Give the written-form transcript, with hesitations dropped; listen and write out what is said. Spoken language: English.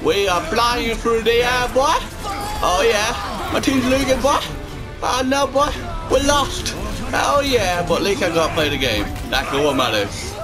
We are flying through the air, boy. Oh yeah, my team's losing, boy. Oh no, boy, we're lost. Oh yeah, but at least I got to play the game. That's all that matters.